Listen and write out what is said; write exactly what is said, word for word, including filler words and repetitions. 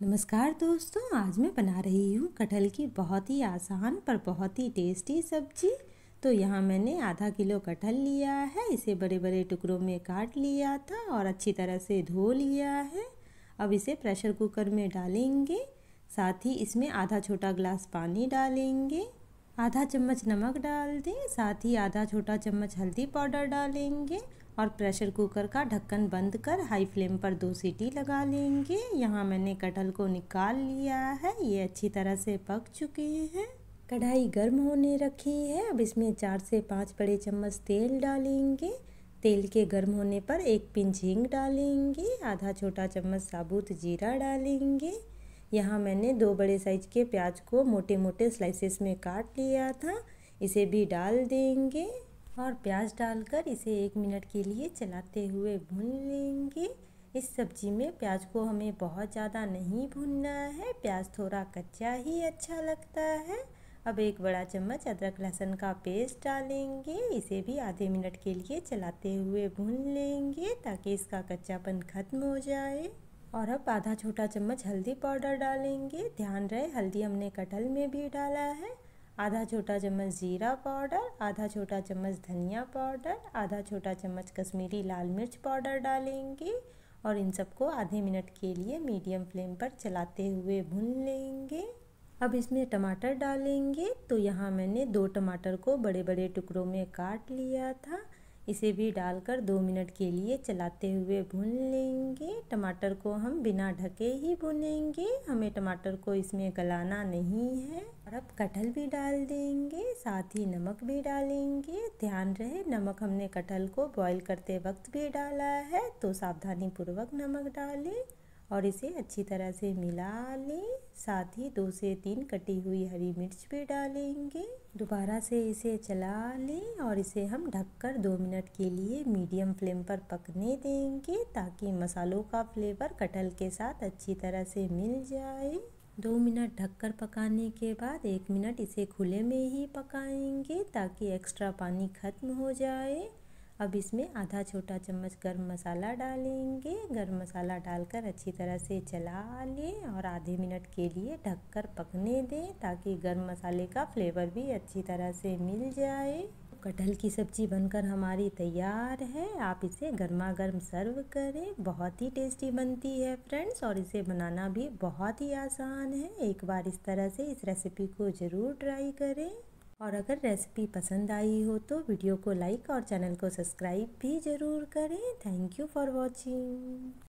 नमस्कार दोस्तों, आज मैं बना रही हूँ कटहल की बहुत ही आसान पर बहुत ही टेस्टी सब्जी। तो यहाँ मैंने आधा किलो कटहल लिया है। इसे बड़े बड़े टुकड़ों में काट लिया था और अच्छी तरह से धो लिया है। अब इसे प्रेशर कुकर में डालेंगे। साथ ही इसमें आधा छोटा गिलास पानी डालेंगे। आधा चम्मच नमक डाल दें। साथ ही आधा छोटा चम्मच हल्दी पाउडर डालेंगे और प्रेशर कुकर का ढक्कन बंद कर हाई फ्लेम पर दो सीटी लगा लेंगे। यहाँ मैंने कटहल को निकाल लिया है। ये अच्छी तरह से पक चुके हैं। कढ़ाई गर्म होने रखी है। अब इसमें चार से पाँच बड़े चम्मच तेल डालेंगे। तेल के गर्म होने पर एक पिंच हींग डालेंगे। आधा छोटा चम्मच साबुत जीरा डालेंगे। यहाँ मैंने दो बड़े साइज के प्याज को मोटे मोटे स्लाइसेस में काट लिया था। इसे भी डाल देंगे और प्याज डालकर इसे एक मिनट के लिए चलाते हुए भून लेंगे। इस सब्जी में प्याज को हमें बहुत ज़्यादा नहीं भूनना है। प्याज थोड़ा कच्चा ही अच्छा लगता है। अब एक बड़ा चम्मच अदरक लहसुन का पेस्ट डालेंगे। इसे भी आधे मिनट के लिए चलाते हुए भून लेंगे ताकि इसका कच्चापन खत्म हो जाए। और अब आधा छोटा चम्मच हल्दी पाउडर डालेंगे। ध्यान रहे हल्दी हमने कटहल में भी डाला है। आधा छोटा चम्मच जीरा पाउडर, आधा छोटा चम्मच धनिया पाउडर, आधा छोटा चम्मच कश्मीरी लाल मिर्च पाउडर डालेंगे और इन सबको आधे मिनट के लिए मीडियम फ्लेम पर चलाते हुए भून लेंगे। अब इसमें टमाटर डालेंगे। तो यहाँ मैंने दो टमाटर को बड़े बड़े टुकड़ों में काट लिया था। इसे भी डालकर दो मिनट के लिए चलाते हुए भून लेंगे। टमाटर को हम बिना ढके ही भूनेंगे, हमें टमाटर को इसमें गलाना नहीं है। और अब कटहल भी डाल देंगे, साथ ही नमक भी डालेंगे। ध्यान रहे नमक हमने कटहल को बॉईल करते वक्त भी डाला है, तो सावधानी पूर्वक नमक डालें और इसे अच्छी तरह से मिला लें। साथ ही दो से तीन कटी हुई हरी मिर्च भी डालेंगे। दोबारा से इसे चला लें और इसे हम ढककर दो मिनट के लिए मीडियम फ्लेम पर पकने देंगे ताकि मसालों का फ्लेवर कटहल के साथ अच्छी तरह से मिल जाए। दो मिनट ढककर पकाने के बाद एक मिनट इसे खुले में ही पकाएंगे ताकि एक्स्ट्रा पानी खत्म हो जाए। अब इसमें आधा छोटा चम्मच गरम मसाला डालेंगे। गरम मसाला डालकर अच्छी तरह से चला लें और आधे मिनट के लिए ढककर पकने दें ताकि गरम मसाले का फ्लेवर भी अच्छी तरह से मिल जाए। कटहल की सब्जी बनकर हमारी तैयार है। आप इसे गर्मा गर्म सर्व करें। बहुत ही टेस्टी बनती है फ्रेंड्स, और इसे बनाना भी बहुत ही आसान है। एक बार इस तरह से इस रेसिपी को ज़रूर ट्राई करें। और अगर रेसिपी पसंद आई हो तो वीडियो को लाइक और चैनल को सब्सक्राइब भी ज़रूर करें। Thank you for watching.